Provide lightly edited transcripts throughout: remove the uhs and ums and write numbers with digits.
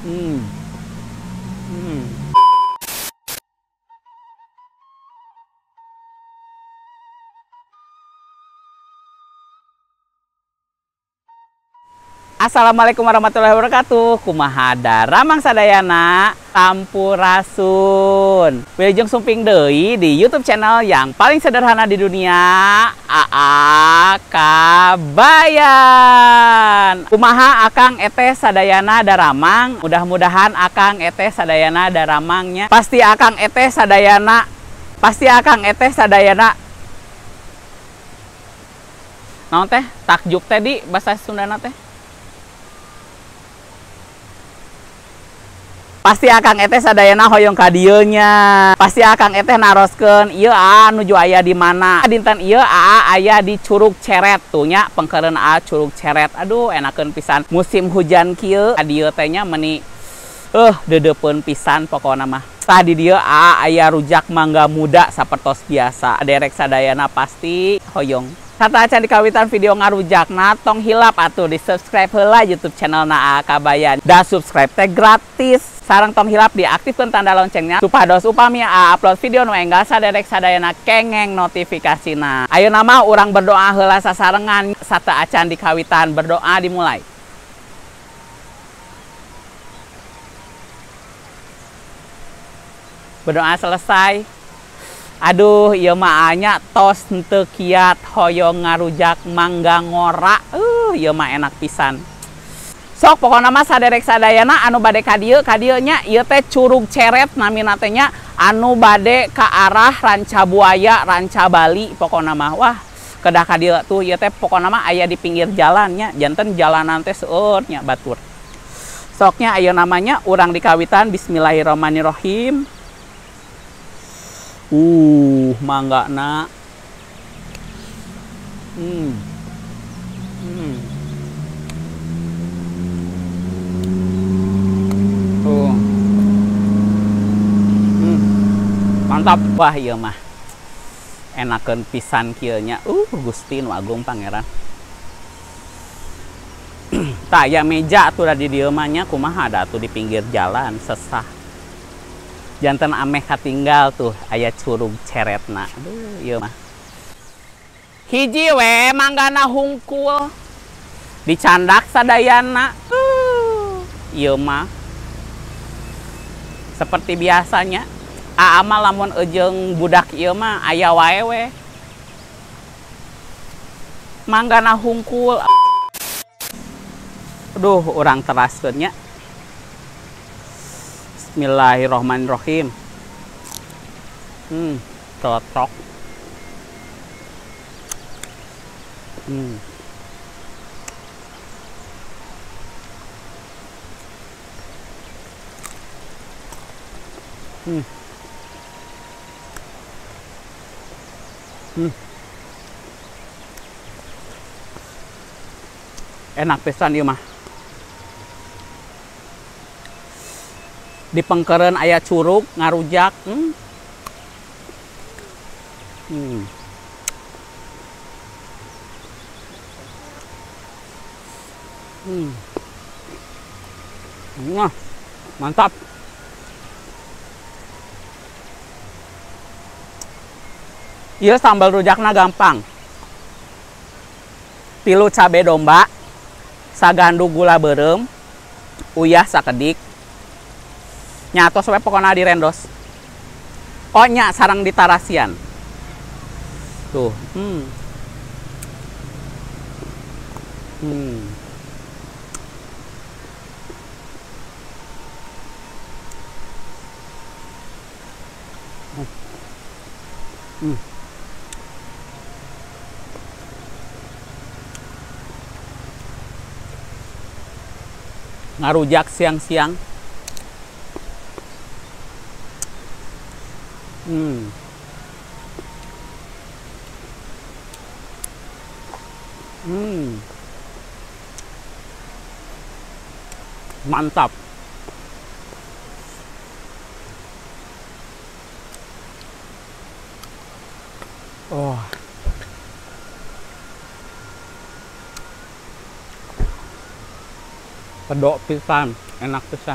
Hmm. Hmm. Assalamualaikum warahmatullahi wabarakatuh. Kumaha daramang sadayana sampurasun. Wilujeng sumping deui di YouTube channel yang paling sederhana di dunia, AA Kabayan. Kumaha Akang Eteh sadayana daramang. Mudah-mudahan Akang Eteh sadayana daramangnya. Pasti Akang Eteh sadayana. Naon teh? Takjub teh di bahasa Sundana teh. Pasti Akang Eteh sadayana hoyong ka dieu nya. Pasti Akang Eteh naroskeun ieu nuju aya di mana. Dinten ieu aya di Curug Ceret tuh nya, pengkeureun Curug Ceret. Aduh enakeun pisan musim hujan kieu. Dieu teh nya meuni deudeupeun pisan pokona mah. Tah di dieu aya rujak mangga muda sapertos biasa. Derek sadayana pasti hoyong. Kata acan dikawitan video ngarujakna tong hilap atuh di subscribe heula YouTube channel AA Kabayan. Da subscribe teh gratis. Sareng tong hilap diaktifkan tanda loncengnya supados upami upload video nu enggal saderek sadayana kengeng notifikasina. Ayeuna mah urang berdoa heula sasarengan sata acan dikawitan berdoa dimulai. Berdoa selesai. Aduh, ieu mah anya tos henteu kiat hoyong ngarujak mangga ngora. Ieu mah enak pisan. Sok pokona mah saderek sadayana anu bade ka dieu nya ieu teh Curug Ceret namina teh nya anu bade ka arah Ranca Buaya, Ranca Bali pokona mah. Wah, kedah ka dieu tuh ieu teh pokona mah aya di pinggir jalan nya, janten jalanan teh seueur nya batur. Soknya aya namanya urang dikawitan bismillahirrahmanirrahim. Manggana. Tuh. Mantap. Wah, ieu mah enakeun pisan kieu nya. Gusti nu Agung Pangeran. Tah aya meja atuh di dieu mah nya kumaha da atuh di pinggir jalan sesah. Janten ameh katinggal tuh aya Curug Ceretna. Aduh, ieu mah. Hiji we manggana hungkul. Dicandak sadayana. Ieu mah. Seperti biasanya. Mah lamun ejeung budak ieu mah aya wae we. Manggana hungkul. Aduh, urang teraskeun nya. Bismillahirrahmanirrahim. Cocok. Enak pisan ieu mah. Di pengkeureun aya curug ngarujak. Nah, mantap. Ieu sambal rujakna gampang. 3 cabe domba, sagandu gula beureum, uyah sakedik. Nyatos we pokona direndos. Nya sareng ditarasian. Tuh. Ngarujak siang-siang. Mantap. Pedok pisan, enak pisan.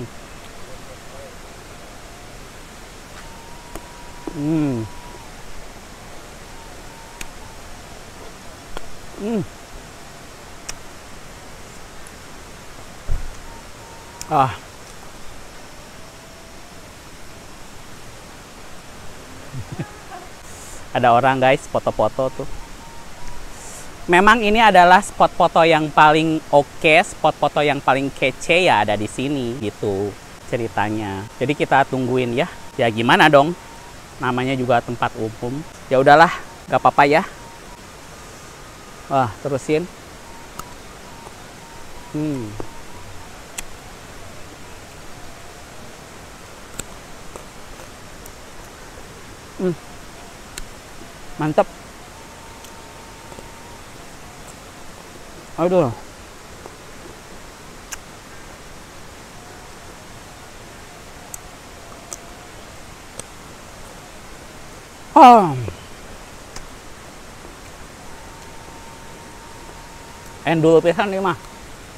Ah. Ada orang guys foto-foto tuh. Memang ini adalah spot foto yang paling oke, spot foto yang paling kece ya ada di sini gitu ceritanya. Jadi kita tungguin ya. Ya gimana dong? Namanya juga tempat umum. Ya udahlah, gak apa-apa ya. Wah, terusin. Mantap. Aduh. Endul pisan nih mah.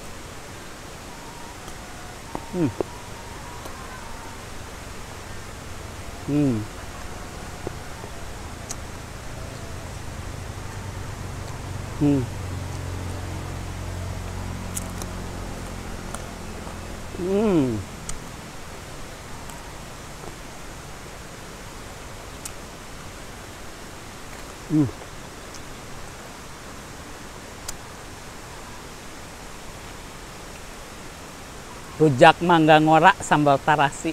Rujak mangga ngora sambal tarasi.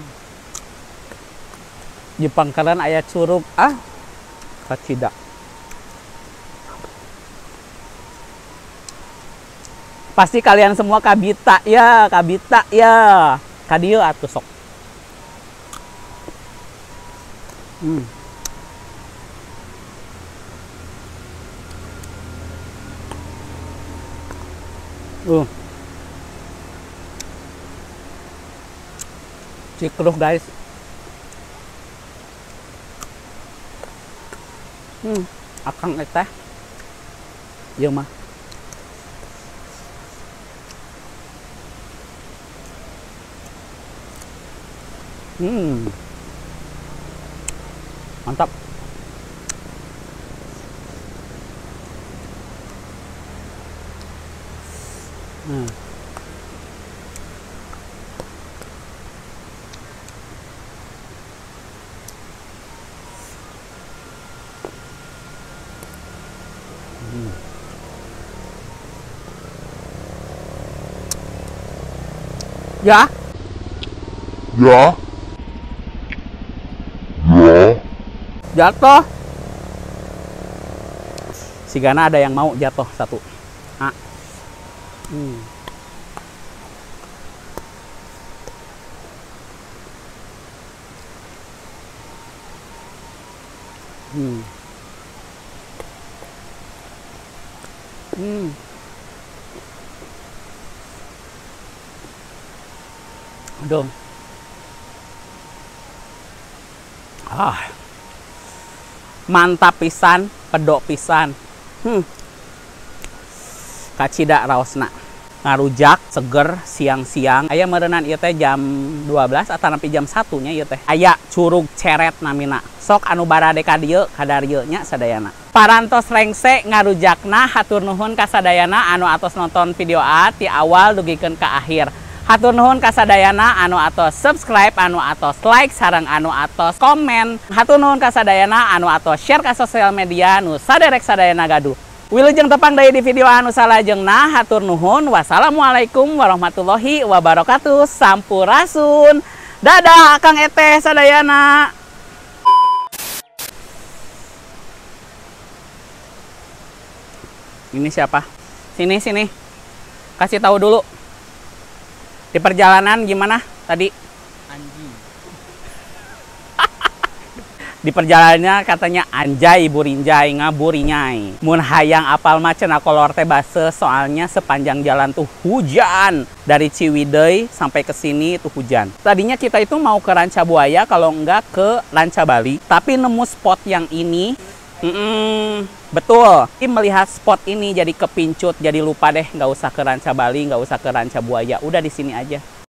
Di Pangkalan aya curug. Kacida. Pasti kalian semua kabita ya, Kadieu atuh sok. Cikruh guys. Akang teh. Ieu mah. Mantap. Ya. Jatuh. Sigana ada yang mau jatuh satu. Aduh. Mantap pisan, pedok pisan. Kacida raosna. Ngarujak seger siang-siang. Aya meureunnan ieu teh jam 12 atau sampai jam 1 nya ieu teh. Aya curug ceret namina. Sok anu barade ka dieu kadarieu nya sadayana. Parantos rengse ngarujakna hatur nuhun ka sadayana anu atos nonton video ti awal dugikeun ka akhir. Hatur nuhun ka sadayana anu atos subscribe, anu atos like, sareng anu atos komen. Hatur nuhun ka sadayana anu atos share ka sosial media nu saderek sadayana gaduh. Wilujeng tepang dari di video anu salajengna. Hatur nuhun. Wassalamualaikum warahmatullahi wabarakatuh. Sampurasun. Dadah Kang Eteh sadayana. Ini siapa? Sini. Kasih tahu dulu. Di perjalanan gimana tadi? Anjing. Di perjalanannya katanya anjay burinjay ngaburinyai. Mun hayang apal mah cenah kolor teh base soalnya sepanjang jalan tuh hujan. Dari Ciwidey sampai ke sini tuh hujan. Tadinya kita itu mau ke Ranca Buaya kalau enggak ke Ranca Bali, tapi nemu spot yang ini Betul. Melihat spot ini jadi kepincut, jadi lupa deh, nggak usah ke Ranca Bali, nggak usah ke Ranca Buaya. Udah di sini aja.